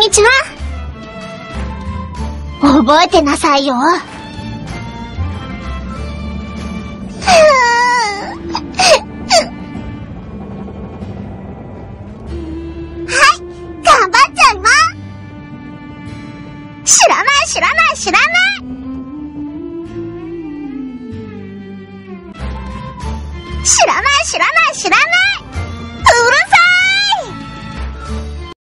にちは。覚えてなさいよ。はい、頑張っちゃいます。知らない知らない知らない。